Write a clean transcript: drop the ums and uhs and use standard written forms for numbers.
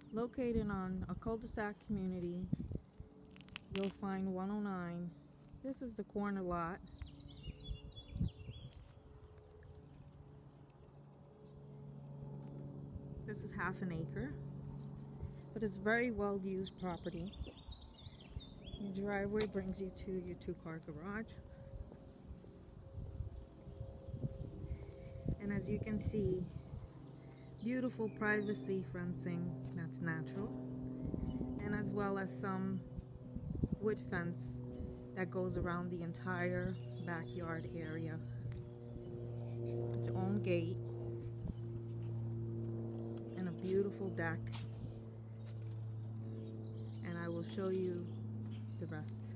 Located on a cul-de-sac community, you'll find 109. This is the corner lot. This is half an acre, but it's very well used property. Your driveway brings you to your 2-car garage. And as you can see, beautiful privacy fencing that's natural, and as well as some wood fence that goes around the entire backyard area. Its own gate and a beautiful deck, and I will show you the rest.